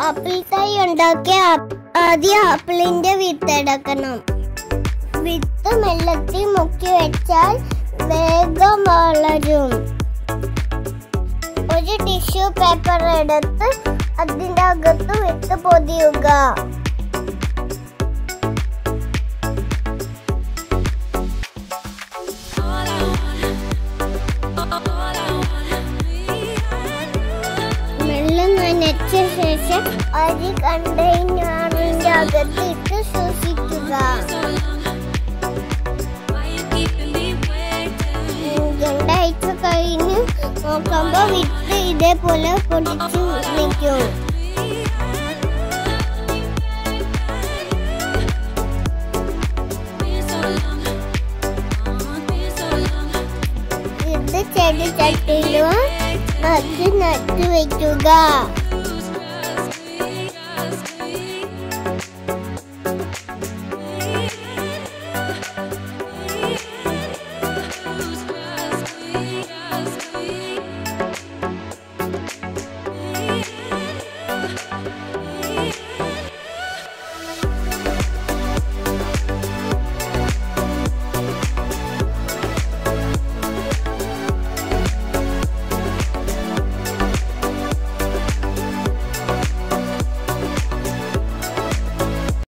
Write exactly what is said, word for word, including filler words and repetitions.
Apple തൈ ഉണ്ടാക്കിയ ആദ്യം ആപ്പിളിന്റെ വിത്ത് എടുക്കണം. വിത്ത് വെള്ളത്തിൽ മുക്കി വെച്ചാൽ വേഗം വളരും. ഒരു ടിഷ്യൂ പേപ്പർ എടുത്ത് അതിന്റെ അകത്ത് വിത്ത് പൊതിയുക. വെള്ളം നനച്ച ശേഷം അരി കണ്ടെയ്നറിന്റെ അകത്ത് ഇട്ട് സൂക്ഷിക്കുക. രണ്ടാഴ്ച കഴിഞ്ഞ് നോക്കുമ്പോ വിത്ത് ഇതേപോലെ പൊടിച്ചു നിൽക്കും. ഇത് ചെടി ചട്ടിയിലും നട്ട് നട്ടു വയ്ക്കുക.